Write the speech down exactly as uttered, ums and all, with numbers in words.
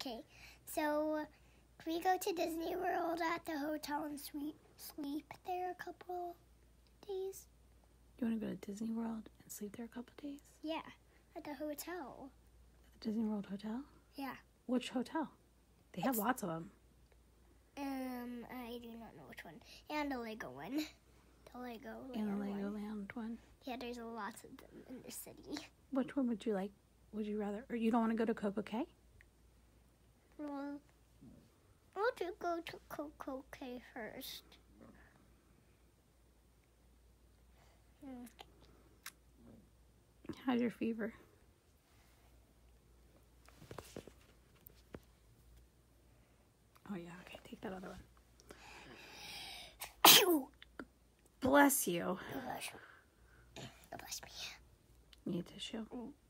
Okay, so can we go to Disney World at the hotel and sleep, sleep there a couple days? You want to go to Disney World and sleep there a couple days? Yeah, at the hotel. At the Disney World Hotel? Yeah. Which hotel? They have It's- lots of them. Um, I do not know which one. And the Lego one. The Lego And the Land one. Legoland one. Yeah, there's lots of them in the city. Which one would you like? Would you rather? Or you don't want to go to Coco Cay? Well, we'll just go to Coco Cay first. Hmm. How's your fever? Oh, yeah. Okay, take that other one. Bless you. God bless. God bless me. Need tissue. Mm.